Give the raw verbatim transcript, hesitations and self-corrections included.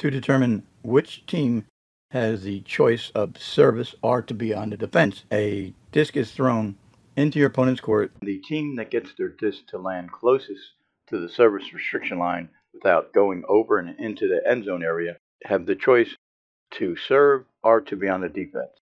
To determine which team has the choice of service or to be on the defense, a disc is thrown into your opponent's court. The team that gets their disc to land closest to the service restriction line without going over and into the end zone area have the choice to serve or to be on the defense.